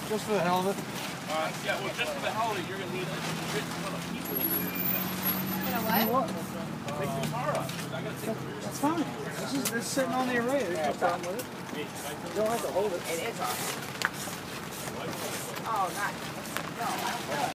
Just for the hell of it. Yeah, well, just for the hell of it, you're going to need a shit ton of people. You know what? Take the car up. I got to take the That's fine. This is sitting on the array. There's no problem with it. You don't have to hold it. It is awesome. Oh, nice. No, I don't know.